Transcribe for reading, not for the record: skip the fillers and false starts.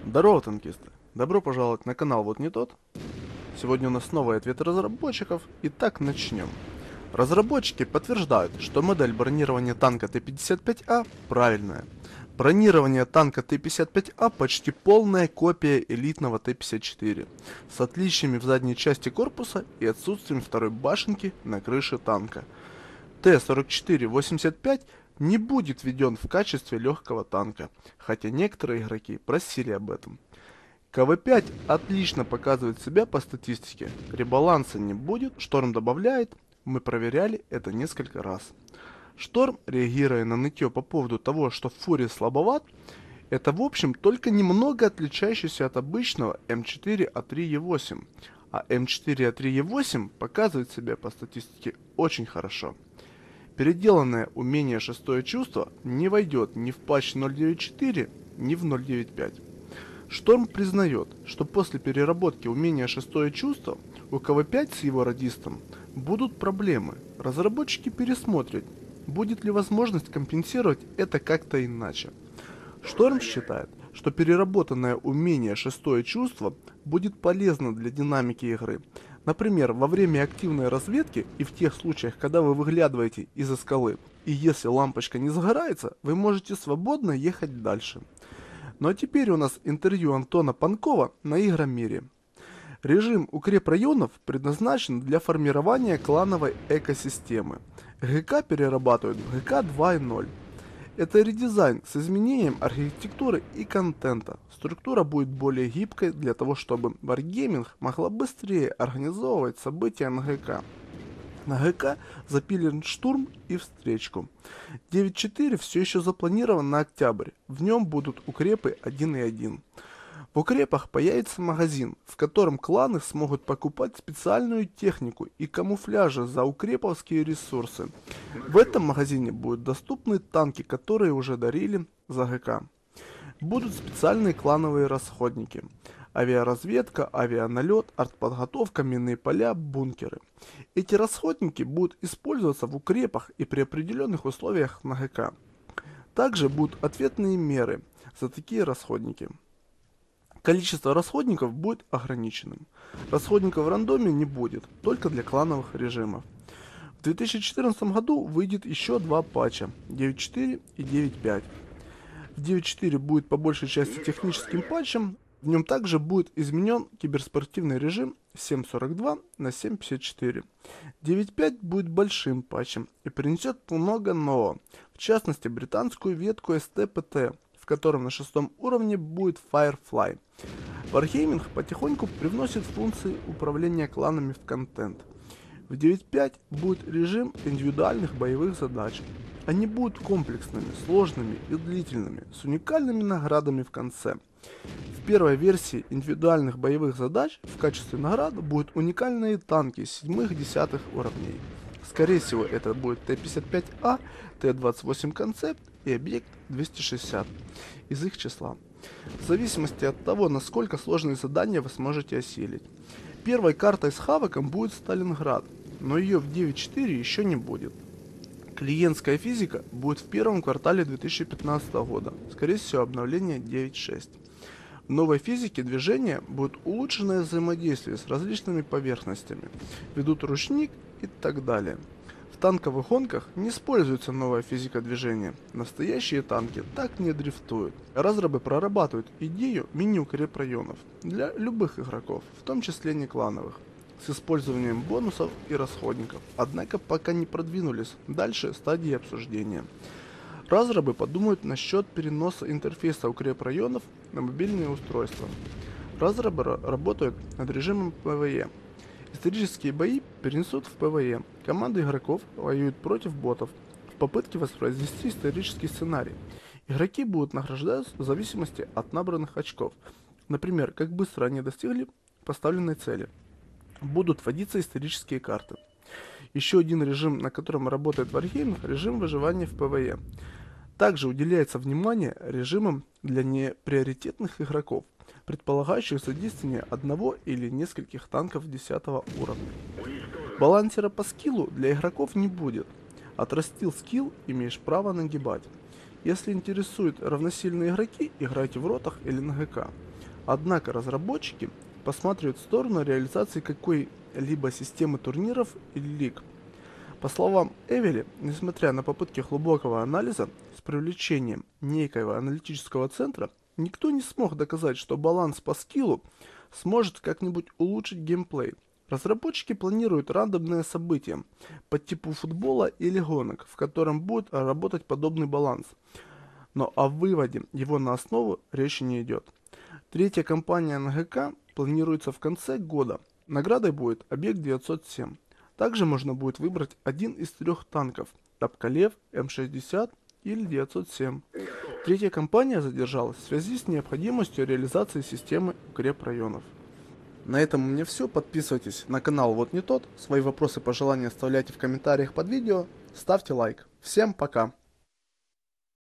Здорово, танкисты! Добро пожаловать на канал Вот Не Тот. Сегодня у нас новый ответ разработчиков. Итак, начнем. Разработчики подтверждают, что модель бронирования танка Т-55А правильная. Бронирование танка Т-55А почти полная копия элитного Т-54, с отличиями в задней части корпуса и отсутствием второй башенки на крыше танка. Т-44-85 не будет введен в качестве легкого танка, хотя некоторые игроки просили об этом. КВ-5 отлично показывает себя по статистике, ребаланса не будет, Шторм добавляет, мы проверяли это несколько раз. Шторм, реагируя на нытье по поводу того, что Фури слабоват, это в общем только немного отличающийся от обычного М4А3Е8, а М4А3Е8 показывает себя по статистике очень хорошо. Переделанное умение шестое чувство не войдет ни в патч 0.9.4, ни в 0.9.5. Шторм признает, что после переработки умения шестое чувство у КВ-5 с его радистом будут проблемы. Разработчики пересмотрят, будет ли возможность компенсировать это как-то иначе. Шторм считает, что переработанное умение шестое чувство будет полезно для динамики игры. Например, во время активной разведки и в тех случаях, когда вы выглядываете из-за скалы, и если лампочка не загорается, вы можете свободно ехать дальше. Ну а теперь у нас интервью Антона Панкова на Игромире. Режим укрепрайонов предназначен для формирования клановой экосистемы. ГК перерабатывают в ГК 2.0. Это редизайн с изменением архитектуры и контента. Структура будет более гибкой для того, чтобы Wargaming могла быстрее организовывать события на ГК. На ГК запилен штурм и встречку. 9.4 все еще запланирован на октябрь. В нем будут укрепы 1.1. В укрепах появится магазин, в котором кланы смогут покупать специальную технику и камуфляжи за укреповские ресурсы. В этом магазине будут доступны танки, которые уже дарили за ГК. Будут специальные клановые расходники. Авиаразведка, авианалет, артподготовка, минные поля, бункеры. Эти расходники будут использоваться в укрепах и при определенных условиях на ГК. Также будут ответные меры за такие расходники. Количество расходников будет ограниченным. Расходников в рандоме не будет, только для клановых режимов. В 2014 году выйдет еще два патча 9.4 и 9.5. В 9.4 будет по большей части техническим патчем, в нем также будет изменен киберспортивный режим 7.42 на 7.54. 9.5 будет большим патчем и принесет много нового, в частности британскую ветку STPT, в котором на шестом уровне будет Firefly. Wargaming потихоньку привносит функции управления кланами в контент. В 9.5 будет режим индивидуальных боевых задач. Они будут комплексными, сложными и длительными, с уникальными наградами в конце. В первой версии индивидуальных боевых задач в качестве наград будут уникальные танки 7-10 уровней. Скорее всего это будет Т-55А, Т-28 концепт и объект 260 из их числа. В зависимости от того, насколько сложные задания вы сможете осилить. Первой картой с хавоком будет Сталинград, но ее в 9.4 еще не будет. Клиентская физика будет в первом квартале 2015 года, скорее всего обновление 9.6. В новой физике движения будет улучшенное взаимодействие с различными поверхностями, ведут ручник и так далее. В танковых гонках не используется новая физика движения, настоящие танки так не дрифтуют. Разрабы прорабатывают идею мини-укрепрайонов для любых игроков, в том числе не клановых, с использованием бонусов и расходников, однако пока не продвинулись дальше стадии обсуждения. Разрабы подумают насчет переноса интерфейса укрепрайонов на мобильные устройства. Разрабы работают над режимом ПВЕ. Исторические бои перенесут в ПВЕ. Команды игроков воюют против ботов в попытке воспроизвести исторический сценарий. Игроки будут награждаться в зависимости от набранных очков. Например, как быстро они достигли поставленной цели. Будут вводиться исторические карты. Еще один режим, на котором работает Wargaming, режим выживания в ПВЕ. Также уделяется внимание режимам для неприоритетных игроков, предполагающих задействование одного или нескольких танков 10 уровня. Балансера по скиллу для игроков не будет. Отрастил скилл, имеешь право нагибать. Если интересуют равносильные игроки, играйте в ротах или на ГК. Однако разработчики посматривают в сторону реализации какой-либо системы турниров или лиг. По словам Эвели, несмотря на попытки глубокого анализа с привлечением некоего аналитического центра, никто не смог доказать, что баланс по скиллу сможет как-нибудь улучшить геймплей. Разработчики планируют рандомные события по типу футбола или гонок, в котором будет работать подобный баланс. Но о выводе его на основу речи не идет. Третья кампания НГК планируется в конце года. Наградой будет объект 907. Также можно будет выбрать один из трех танков Тапкалев, М60 или 907. Третья кампания задержалась в связи с необходимостью реализации системы укрепрайонов. На этом у меня все. Подписывайтесь на канал Вот Не Тот. Свои вопросы и пожелания оставляйте в комментариях под видео. Ставьте лайк. Всем пока.